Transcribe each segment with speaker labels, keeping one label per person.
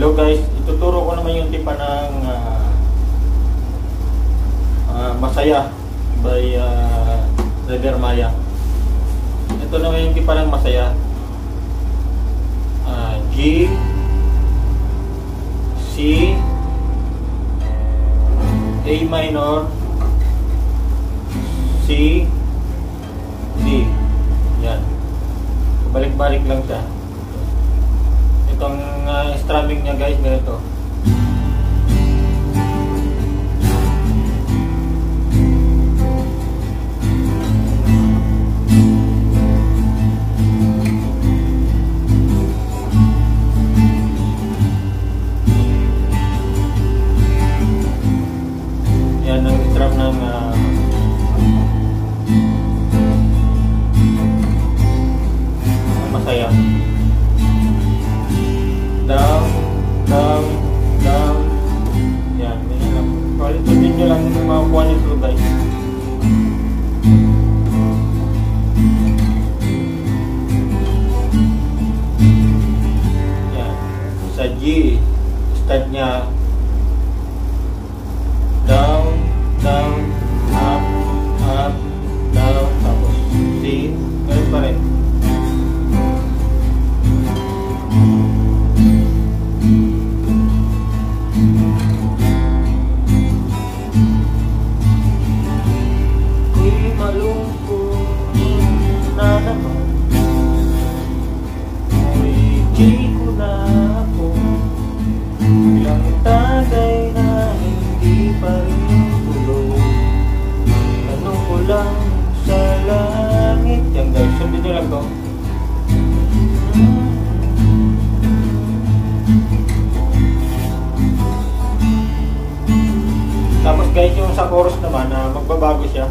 Speaker 1: Hello guys, ituturo ko naman yung tipa ng Masaya by Brother Maya. Ito naman yung tipa ng Masaya. G, C, A minor, C, D. Yan. Balik-balik lang siya. Itong strumming niya guys, ganito. Yan ang strum ng Masaya. Down, down, down. Yan, ganyan lang. Ulitin nyo lang makukuha nyo ito guys. Yan. Sa G, start nya down, down, up, up, down, tapos C, ganun pa rin. Tapos guys, yung sa chorus naman, magbabago siya.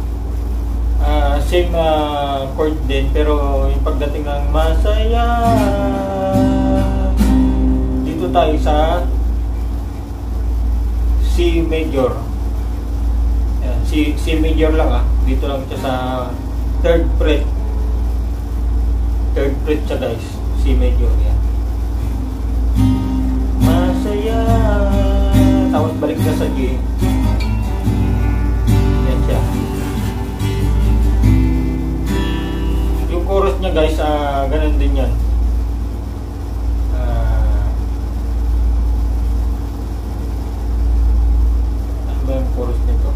Speaker 1: Same chord din, pero yung pagdating ng Masaya, dito tayo sa C major. Ayan, C major lang dito lang siya sa third fret. Third fret siya guys, C major. Yan. Masaya, tapos balik na sa G. Yan siya. Yung chorus niya guys, ganun din yan. Ano ba yung chorus nito?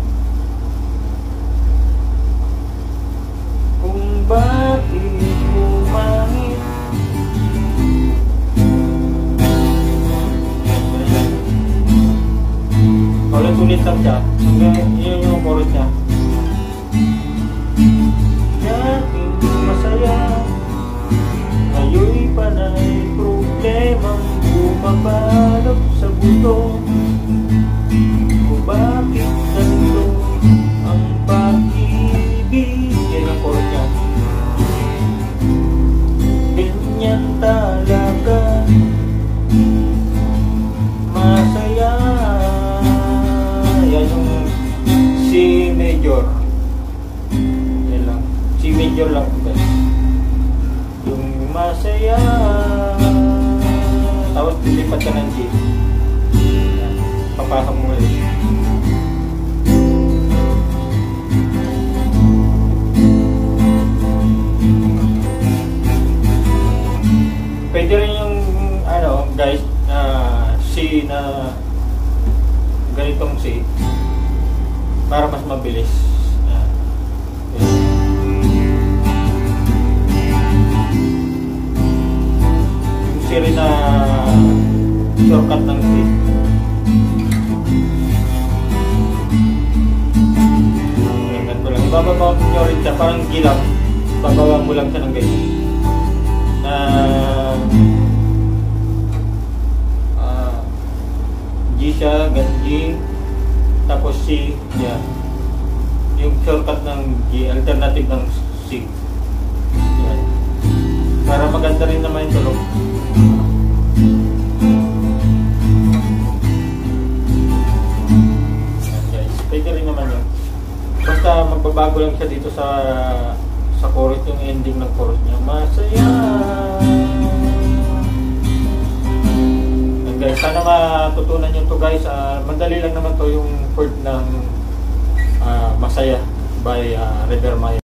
Speaker 1: Kung bakit umangit, ulit-ulit lang siya. Yun yung chorus niya. Yaking masaya, ngayon'y panay problemang bumabalot sa buto. Kung bakit ganito ang pag-ibig. Yan ang chorus niya. Ganyan talaga masaya. Yan yung C major. Yan lang. C major lang guys. Yung Masaya. Tapos dilipat ka ng G. Yan. Papasok mo ulit. Pwede rin yung guys, C na ganitong C para mas mabilis. Yung C rin na shortcut ng C. Ganito lang. Ibababa mo rin siya, parang gilang. Babawa mo lang siya ng ganyan. G siya, G, tapos C, yan. Yung shortcut ng G, alternative ng C. Yan. Para maganda rin naman yung tulog. Yan guys, pwede rin naman yun. Basta magbabago lang siya dito sa chorus, yung ending ng chorus niya. Masaya. natutunan nyo to guys. Madali lang naman to yung chord ng Masaya by River Maya.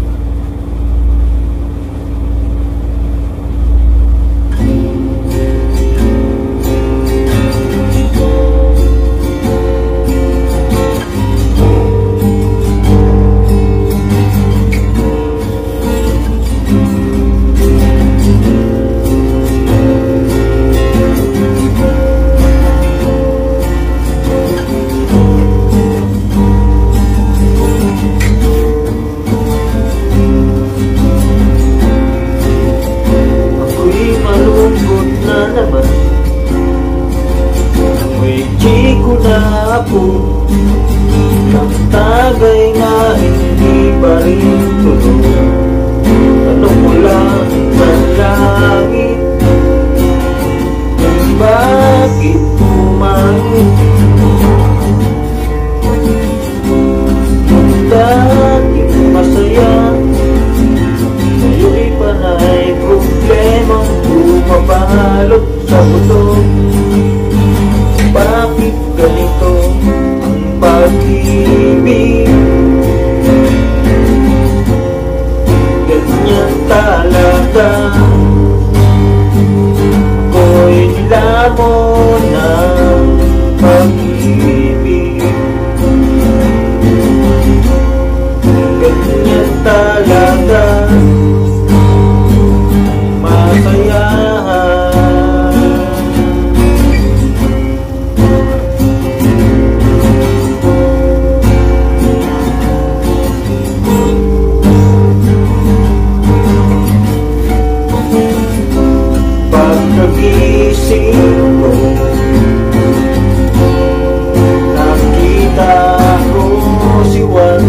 Speaker 2: Ang tagay na hindi pa rin tuloy. Ano mula sa langit, bakit pumangit? Dating masaya, ngayon'y panay problemang bumabalot sa buto. Bakit ganito ang pag-ibig? Ganyan talaga. Ako'y nilamon ng pag-ibig. Ganyan talaga. Masaya. Pagkagising ko, nakita ko si Juan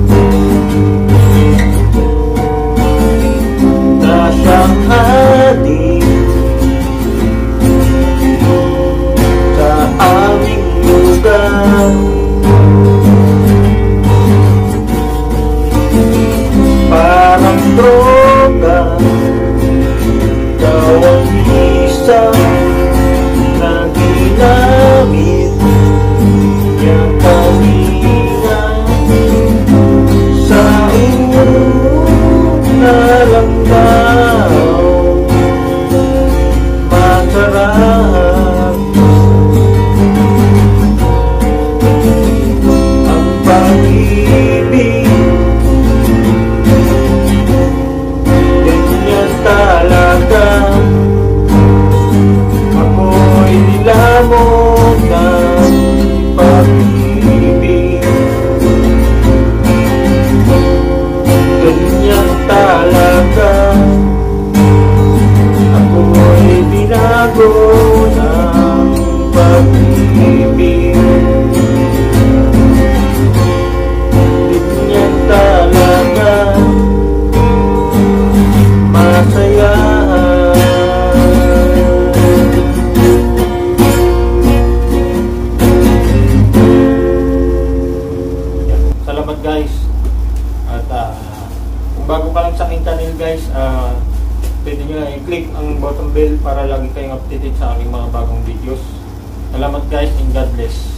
Speaker 2: na siyang hatid sa aming lugar. Parang droga, ikaw ang isa na ginamit niyang kanina. Sa iyong naramdaw, masarap ang pag-ibig. Ganyan talaga. Ako'y nilamon ng pag-ibig. Ganyan talaga. Ako'y binago ng pag-ibig. Ganyan talaga. Masaya.
Speaker 1: Salamat guys. At kung bago ka lang sa aking channel guys, pwede nyo na i-click ang button bell para lagi kayong updated sa aking mga bagong videos. Salamat guys and God bless.